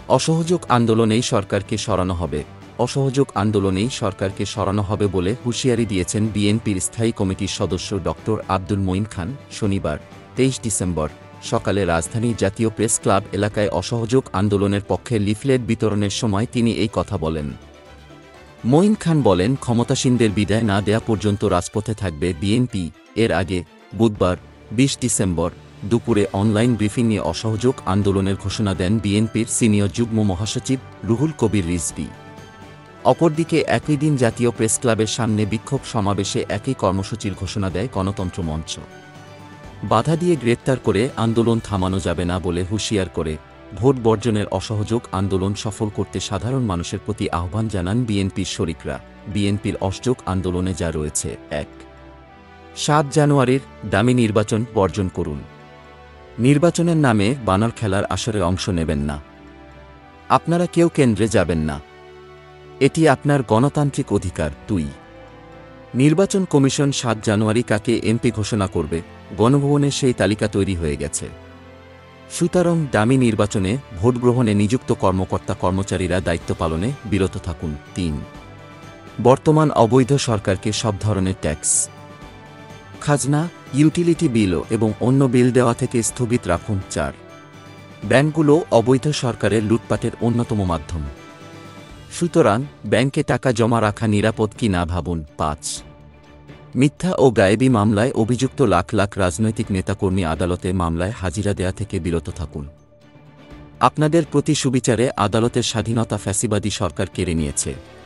অসহযোগ আন্দোলনেই সরকারকে সরানো হবে, অসহযোগ আন্দোলনেই সরকারকে সরানো হবে বলে হুঁশিয়ারি দিয়েছেন বিএনপির স্থায়ী কমিটির সদস্য ড আব্দুল মঈন খান। শনিবার ২৩ ডিসেম্বর সকালে রাজধানীর জাতীয় প্রেস ক্লাব এলাকায় অসহযোগ আন্দোলনের পক্ষে লিফলেট বিতরণের সময় তিনি এই কথা বলেন। মঈন খান বলেন, ক্ষমতাসীনদের বিদায় না দেয়া পর্যন্ত রাজপথে থাকবে বিএনপি। এর আগে বুধবার ২০ ডিসেম্বর দুপুরে অনলাইন ব্রিফিংয়ে অসহযোগ আন্দোলনের ঘোষণা দেন বিএনপির সিনিয়র যুগ্ম মহাসচিব রুহুল কবির রিজভী। অপরদিকে একই দিন জাতীয় প্রেস ক্লাবের সামনে বিক্ষোভ সমাবেশে একই কর্মসূচির ঘোষণা দেয় গণতন্ত্র মঞ্চ। বাধা দিয়ে গ্রেপ্তার করে আন্দোলন থামানো যাবে না বলে হুঁশিয়ার করে ভোট বর্জনের অসহযোগ আন্দোলন সফল করতে সাধারণ মানুষের প্রতি আহ্বান জানান বিএনপির শরিকরা। বিএনপির অসহযোগ আন্দোলনে যা রয়েছে: ১. ৭ জানুয়ারির দামি নির্বাচন বর্জন করুন। নির্বাচনের নামে বানর খেলার আসরে অংশ নেবেন না। আপনারা কেউ কেন্দ্রে যাবেন না, এটি আপনার গণতান্ত্রিক অধিকার। ২. নির্বাচন কমিশন ৭ জানুয়ারি কাকে এমপি ঘোষণা করবে, গণভবনে সেই তালিকা তৈরি হয়ে গেছে। সুতরাং দামি নির্বাচনে ভোট গ্রহণে নিযুক্ত কর্মকর্তা কর্মচারীরা দায়িত্ব পালনে বিরত থাকুন। ৩. বর্তমান অবৈধ সরকারকে সব ধরনের ট্যাক্স, খাজনা, ইউটিলিটি বিল এবং অন্য বিল দেওয়া থেকে স্থগিত রাখুন। ৪. ব্যাংকগুলো অবৈধ সরকারের লুটপাটের অন্যতম মাধ্যম, সুতরাং ব্যাংকে টাকা জমা রাখা নিরাপদ কি না ভাবুন। ৫. মিথ্যা ও গায়েবী মামলায় অভিযুক্ত লাখ লাখ রাজনৈতিক নেতাকর্মী আদালতে মামলায় হাজিরা দেয়া থেকে বিরত থাকুন। আপনাদের প্রতি সুবিচারে আদালতের স্বাধীনতা ফ্যাসিবাদী সরকার কেড়ে নিয়েছে।